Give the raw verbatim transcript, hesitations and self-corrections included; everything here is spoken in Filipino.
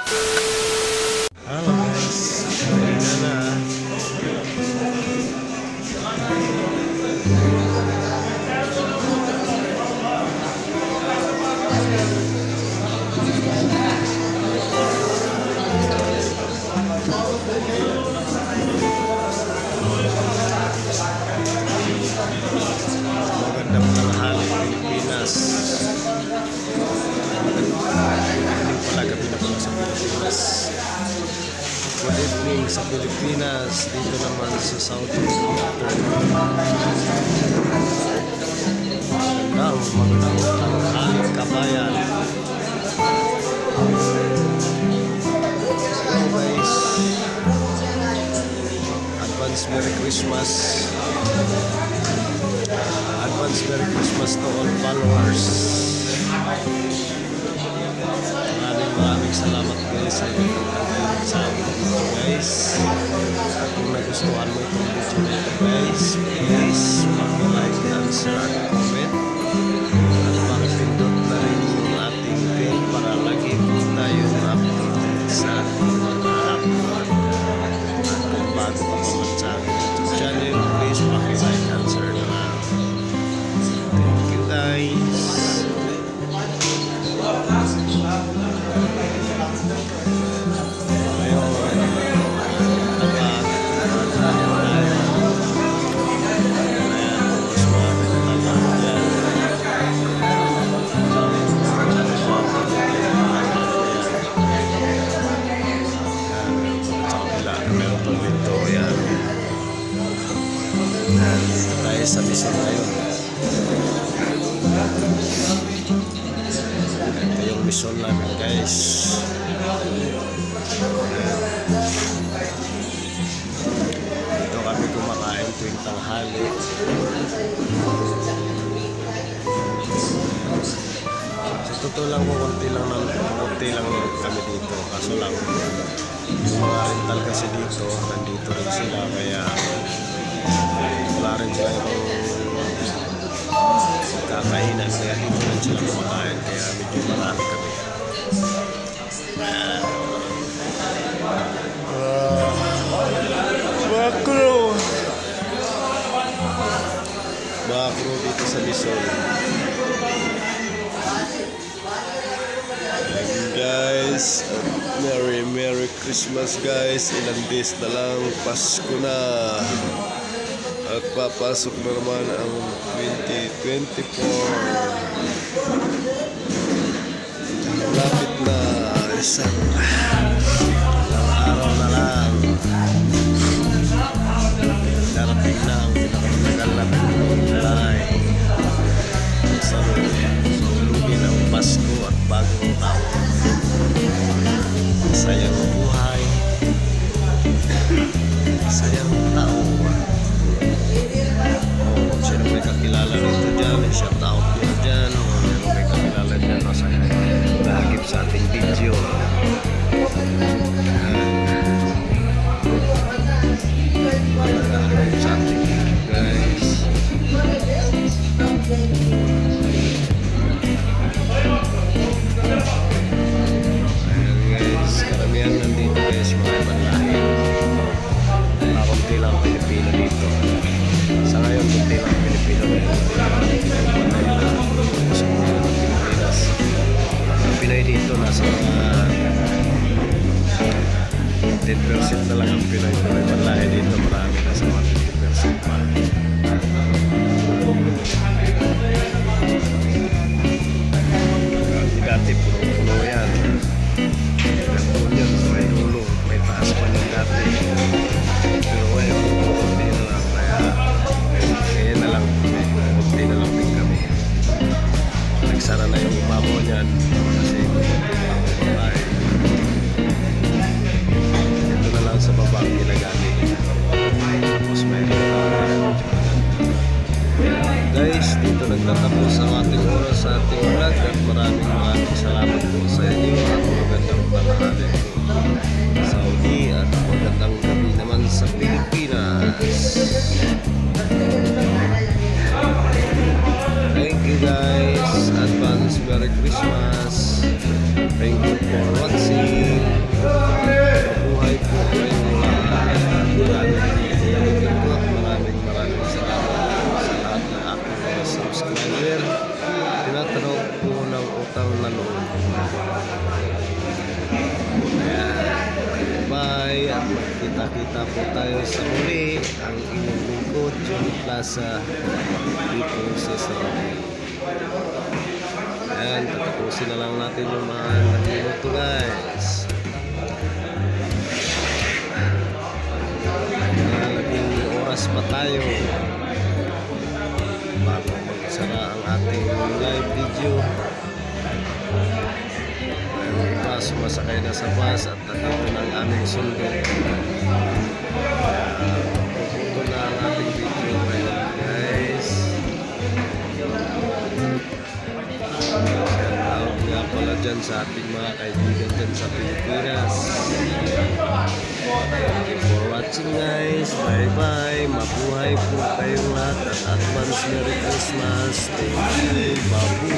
Halo guys, kainan na. Magandang tanghali Pilipinas. Hindi pala gabi na pala sa Pilipinas. Good evening sa Pilipinas. Dito naman sa Saudi. Magandang magandang tanghali kabayan. Hello guys. Advance Merry Christmas. Advance Merry Christmas to all followers. Maraming maraming salamat guys sa inyong kasama guys. At kung nagustuhan mo itong video na ito guys, please mag-like and share at comment. At pakipindot na rin yung ating bell para lagi po tayong updated sa mga upload. At kung bago ka pa man sa aking YouTube channel, please paki-like and share na lang. Thank you guys. Dito tayo sa mission ngayon. Ito yung mission namin guys. Dito kami kumakain tuwing tanghali. Sa totoo lang po, konti lang, konti lang kami dito. Kaso lang, yung mga rental kasi dito, nandito rin sila. Kaya wala rin sila yung kakainan, kaya dito rin sila kumakain, kaya medyo marami kami. Uh, Bakro Bakro dito sa Luzon. And guys, Merry Merry Christmas guys. Ilang days na lang Pasko na. At papasok na naman ang twenty twenty-four. Malapit na isang araw na lang. Darating na ang pinakamatagal na pagkakalay sa lugin ng Pasko at bagong taon. Sayang buhay, sayang taon. Sino may kakilala rito dyan, shout out nyo dyan. O sino may kakilala dyan, o sa'yo nahagip sa ating video. Nahagip sa ating video guys. Ayan guys, karamihan nandito guys, mga ibang lahi. Kakunti lang Pilipino dito. Sa ngayon, kunti lang Pilipino dito. Sa mga Pilipinas. Ang Pinay dito, nasa mga ten percent na lang ang Pinay. Pinay panlahe dito, marami na sa mga fifty percent pa. Dati puno-puno yan. Puno yan, may dulo, may taas pa yan dati. Pero ngayon, kunti na lang. Kaya na lang, kunti na lang din kami. Nagsara na yung babo niyan kasi bahay. Ito na lang sa baba ang ginagamit. Tapos may at magkita-kita po tayo sa muli. Ang inyong lingkod, John Plaza, dito sa Sarap. Ayan, tatapusin na lang natin yung mga nagminuto guys. Nalaging oras pa tayo bago magsara ang ating live video. Ang iba sumasakay na sa bus at nandito na ang aming sundo. Pupunto na ang ating video ngayon guys. Shout out nga pala dyan sa ating mga kaibigan dyan sa Pilipinas. Thank you for watching guys. Bye bye. Mabuhay po kayong lahat at advance Merry Christmas. Thank you. Babu.